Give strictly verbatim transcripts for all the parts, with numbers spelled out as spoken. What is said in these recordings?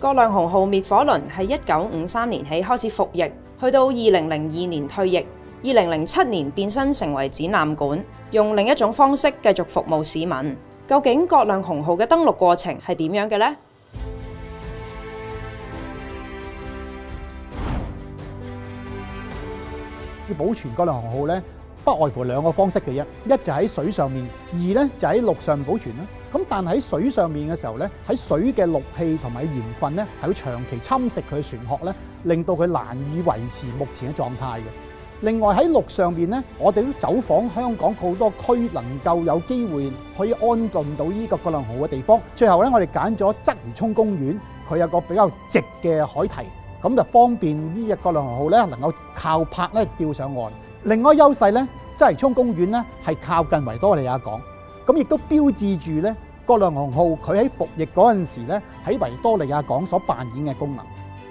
葛量洪號滅火輪係一九五三年起開始服役，去到二零零二年退役，二零零七年變身成為展覽館，用另一種方式繼續服務市民。究竟葛量洪號嘅登陸過程係點樣嘅呢？ 要保存葛量洪號咧，不外乎兩個方式嘅啫，一就喺水上面，二咧就喺陸上保存啦。咁但喺水上面嘅時候咧，喺水嘅氯氣同埋鹽分咧，係會長期侵蝕佢嘅船殼咧，令到佢難以維持目前嘅狀態嘅。另外喺陸上邊咧，我哋都走訪香港好多區，能夠有機會可以安頓到呢個葛量洪號嘅地方。最後咧，我哋揀咗鰂魚涌公園，佢有個比較直嘅海堤，咁就方便呢隻葛量洪號咧能夠靠泊咧吊上岸。另外優勢咧，鰂魚涌公園咧係靠近維多利亞港，咁亦都標誌住咧葛量洪號佢喺服役嗰陣時咧喺維多利亞港所扮演嘅功能。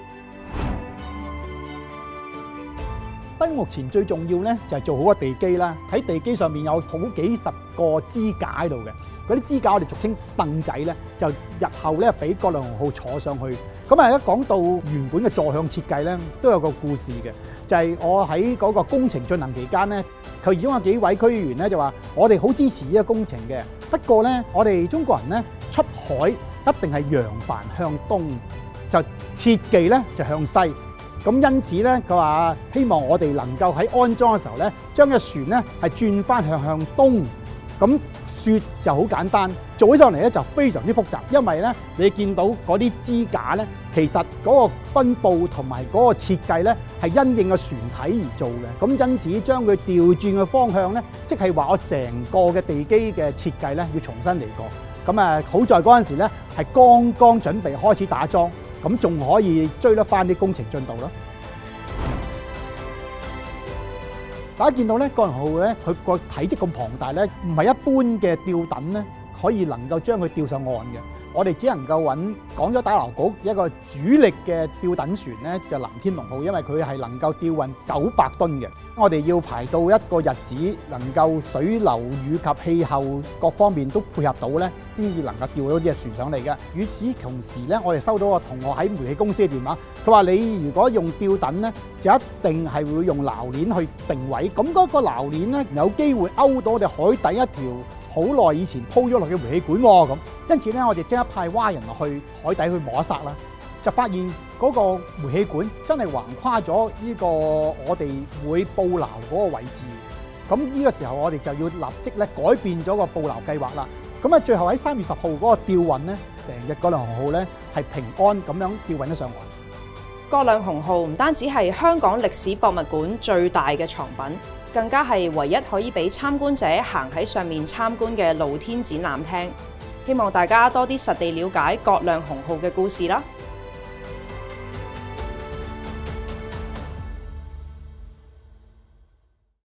目前最重要咧就係做好個地基啦，喺地基上面有好幾十個支架喺度嘅，嗰啲支架我哋俗稱凳仔咧，就日後咧俾葛量洪號坐上去。咁啊，一講到原本嘅座向設計咧，都有個故事嘅，就係我喺嗰個工程進行期間咧，佢其中有幾位區議員咧就話：我哋好支持呢個工程嘅，不過咧我哋中國人咧出海一定係揚帆向東，就切忌咧就向西。咁因此咧，佢話希望我哋能夠喺安裝嘅時候咧，將隻船咧係轉翻向向東。咁説就好簡單，做起上嚟咧就非常之複雜，因為咧你見到嗰啲支架咧，其實嗰個分佈同埋嗰個設計咧係因應個船體而做嘅。咁因此將佢調轉嘅方向咧，即係話我成個嘅地基嘅設計咧要重新嚟過。咁啊，好在嗰陣時咧係剛剛準備開始打樁。咁仲可以追得翻啲工程進度咯。大家見到咧，葛量洪號咧，佢個體積咁龐大咧，唔係一般嘅吊躉咧可以能夠將佢吊上岸嘅。我哋只能夠揾廣州打撈局一個主力嘅吊躉船咧，就藍天龍號，因為佢係能夠吊運九百噸嘅。我哋要排到一個日子，能夠水流雨及氣候各方面都配合到咧，先至能夠吊到呢隻船上嚟嘅。與此同時咧，我哋收到個同學喺煤氣公司嘅電話，佢話你如果用吊躉咧，就一定係會用撈鏈去定位，咁嗰個撈鏈咧有機會勾到我哋海底一條好耐以前鋪咗落嘅煤氣管喎，咁因此咧，我哋即刻派蛙人落去海底去摸一剎啦，就發現嗰個煤氣管真係橫跨咗呢個我哋會布撈嗰個位置。咁呢個時候我哋就要立即咧改變咗個布撈計劃啦。咁啊，最後喺三月十號嗰個吊運咧，成日葛量洪號咧係平安咁樣吊運咗上岸。 葛量洪號唔單止係香港歷史博物館最大嘅藏品，更加係唯一可以俾參觀者行喺上面參觀嘅露天展覽廳。希望大家多啲實地了解葛量洪號嘅故事啦〜